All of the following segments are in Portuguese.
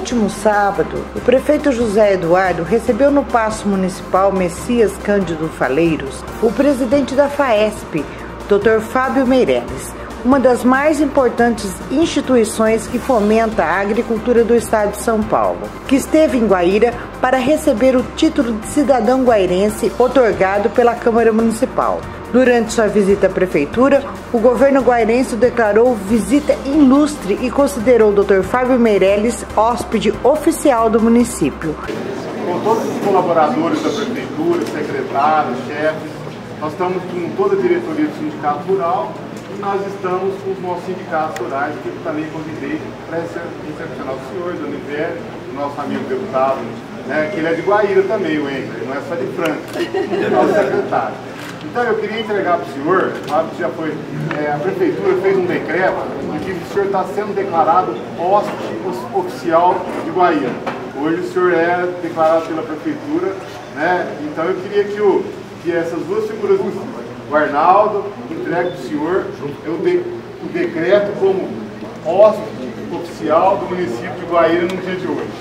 último sábado, o prefeito José Eduardo recebeu no Paço Municipal Messias Cândido Faleiros o presidente da FAESP, Dr. Fábio Meirelles, uma das mais importantes instituições que fomenta a agricultura do estado de São Paulo, que esteve em Guaíra para receber o título de cidadão guairense otorgado pela Câmara Municipal. Durante sua visita à prefeitura, o governo guairense declarou visita ilustre e considerou o Dr. Fábio Meirelles hóspede oficial do município. Com todos os colaboradores da prefeitura, secretários, chefes, nós estamos com toda a diretoria do Sindicato Rural e nós estamos com os nossos sindicatos rurais, que eu também convidei para recepcionar o senhor, Dona Ivete, o nosso amigo deputado, né, que ele é de Guaíra também, o Engler, não é só de Franca, é nosso secretário. Então eu queria entregar para o senhor, sabe, que já foi, a prefeitura fez um decreto em que o senhor está sendo declarado hóspede oficial de Guaíra. Hoje o senhor é declarado pela prefeitura, né? Então eu queria que essas duas figuras, o Arnaldo, entregue para o senhor o decreto como hóspede oficial do município de Guaíra no dia de hoje.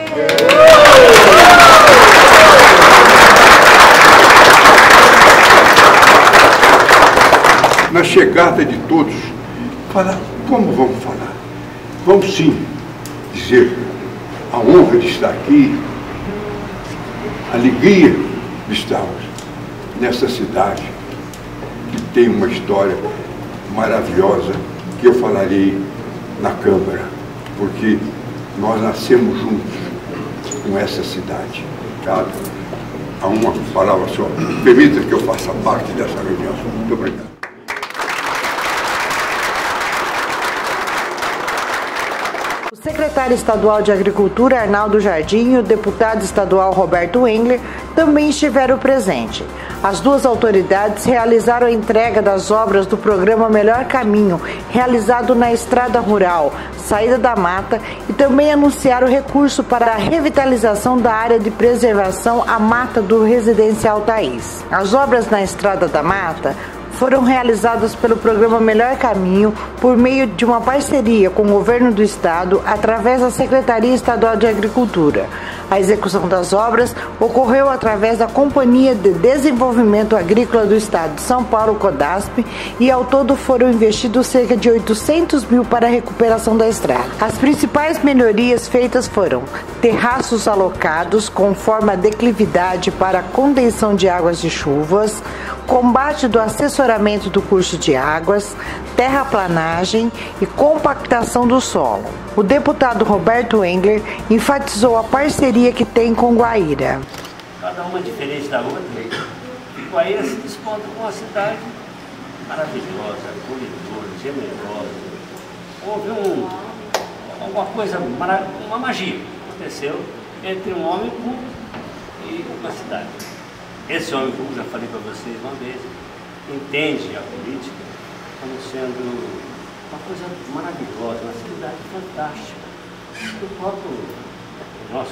Na chegada de todos, falar como vamos falar? Vamos sim dizer a honra de estar aqui, a alegria de estarmos nessa cidade que tem uma história maravilhosa que eu falarei na Câmara, porque nós nascemos juntos com essa cidade. Tá? Há uma palavra só. Permita que eu faça parte dessa reunião. Muito obrigado. O secretário estadual de Agricultura, Arnaldo Jardim, e o deputado estadual Roberto Engler também estiveram presentes. As duas autoridades realizaram a entrega das obras do programa Melhor Caminho, realizado na Estrada Rural, Saída da Mata, e também anunciaram recurso para a revitalização da área de preservação à mata do Residencial Thaís. As obras na Estrada da Mata foram realizadas pelo programa Melhor Caminho por meio de uma parceria com o governo do estado através da Secretaria Estadual de Agricultura. A execução das obras ocorreu através da Companhia de Desenvolvimento Agrícola do Estado de São Paulo, CODASP, e ao todo foram investidos cerca de 800 mil para a recuperação da estrada. As principais melhorias feitas foram terraços alocados conforme a declividade para a contenção de águas de chuvas, combate do assessoramento do curso de águas, terraplanagem e compactação do solo. O deputado Roberto Engler enfatizou a parceria que tem com Guaíra. Cada uma diferente da outra, e Guaíra se desponta com uma cidade maravilhosa, acolhedora, generosa. Houve alguma coisa, uma magia aconteceu entre um homem público e uma cidade. Esse homem público, já falei para vocês uma vez, entende a política como sendo uma coisa maravilhosa, uma atividade fantástica. O próprio nosso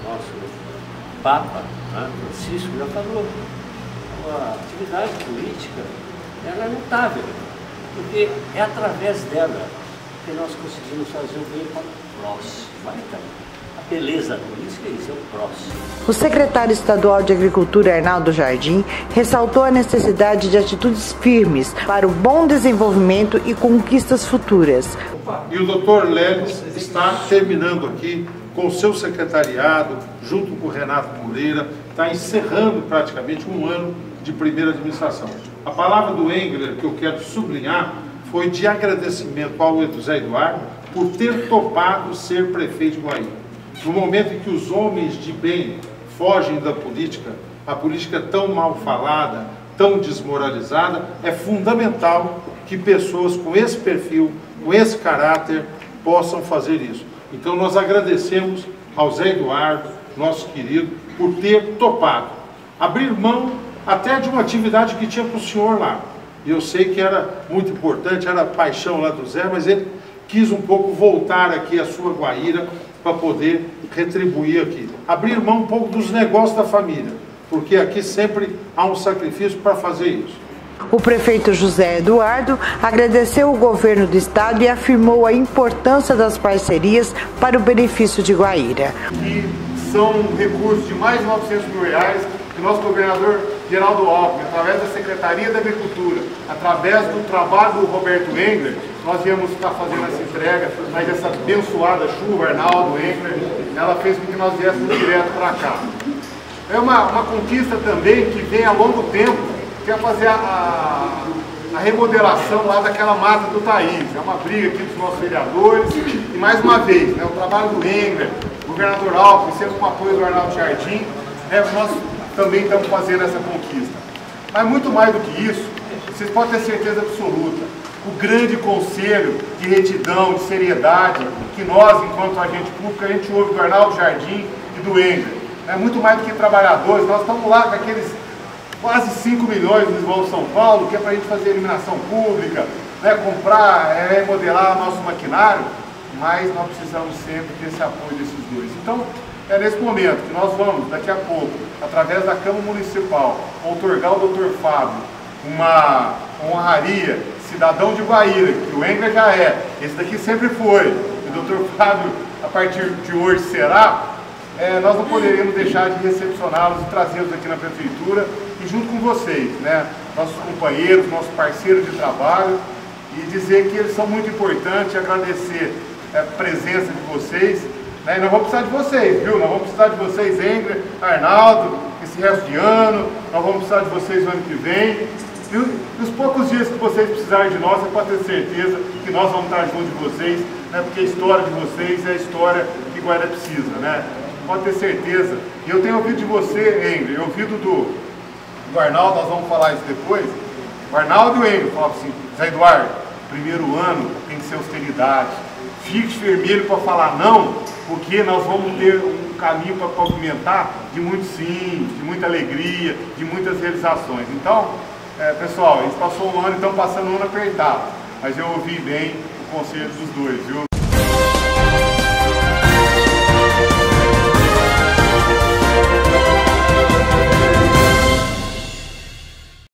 Papa, né, Francisco, já falou, a atividade política ela é notável, porque é através dela que nós conseguimos fazer o bem para o próximo. A beleza política é isso, é o próximo. O secretário estadual de Agricultura, Arnaldo Jardim, ressaltou a necessidade de atitudes firmes para o bom desenvolvimento e conquistas futuras. E o Dr. Leles está terminando aqui com o seu secretariado, junto com o Renato Moreira, está encerrando praticamente um ano de primeira administração. A palavra do Engler, que eu quero sublinhar, foi de agradecimento ao José Eduardo por ter topado ser prefeito de Guaíra. No momento em que os homens de bem fogem da política, a política tão mal falada, tão desmoralizada, é fundamental que pessoas com esse perfil, com esse caráter, possam fazer isso. Então nós agradecemos ao Zé Eduardo, nosso querido, por ter topado. Abrir mão até de uma atividade que tinha para o senhor lá. E eu sei que era muito importante, era a paixão lá do Zé, mas ele quis um pouco voltar aqui à sua Guaíra para poder retribuir aqui. Abrir mão um pouco dos negócios da família, porque aqui sempre há um sacrifício para fazer isso. O prefeito José Eduardo agradeceu o governo do estado e afirmou a importância das parcerias para o benefício de Guaíra. E são recursos de mais de R$900 mil que o nosso governador Geraldo Alckmin, através da Secretaria da Agricultura, através do trabalho do Roberto Engler, nós íamos estar fazendo essa entrega, mas essa abençoada chuva, Arnaldo Engler, ela fez com que nós viéssemos direto para cá. É uma conquista também que vem a longo tempo, que é fazer a remodelação lá daquela mata do Thaís. É uma briga aqui dos nossos vereadores e mais uma vez, né, o trabalho do Engler, o governador Alckmin, sempre com o apoio do Arnaldo Jardim, nós também estamos fazendo essa conquista. Mas muito mais do que isso, vocês podem ter certeza absoluta, o grande conselho de retidão, de seriedade, que nós, enquanto agente público, a gente ouve do Arnaldo Jardim e do Engler. É muito mais do que trabalhadores, nós estamos lá com aqueles quase 5 milhões no Esvoão São Paulo, que é para a gente fazer iluminação pública, né, comprar, remodelar nosso maquinário, mas nós precisamos sempre desse apoio desses dois. Então, é nesse momento que nós vamos, daqui a pouco, através da Câmara Municipal, outorgar ao Dr. Fábio uma honraria, cidadão de Guaíra, que o Engler já é, esse daqui sempre foi, e o Dr. Fábio, a partir de hoje, será, nós não poderíamos deixar de recepcioná-los e trazê-los aqui na Prefeitura e junto com vocês, né, nossos companheiros, nossos parceiros de trabalho, e dizer que eles são muito importantes, agradecer a presença de vocês, né, e nós vamos precisar de vocês, viu? Nós vamos precisar de vocês, Engler, Arnaldo, esse resto de ano, nós vamos precisar de vocês no ano que vem. E os poucos dias que vocês precisarem de nós, você pode ter certeza que nós vamos estar junto de vocês, né, porque a história de vocês é a história que Guaíra precisa, né? Pode ter certeza. E eu tenho ouvido de você, Engler, eu ouvido do Arnaldo, nós vamos falar isso depois. O Arnaldo e o Engler falavam assim: Zé Eduardo, primeiro ano tem que ser austeridade. Fique vermelho para falar não, porque nós vamos ter um caminho para pavimentar de muito sim, de muita alegria, de muitas realizações. Então, pessoal, a gente passou um ano, então passando um ano apertado, mas eu ouvi bem o conselho dos dois, viu?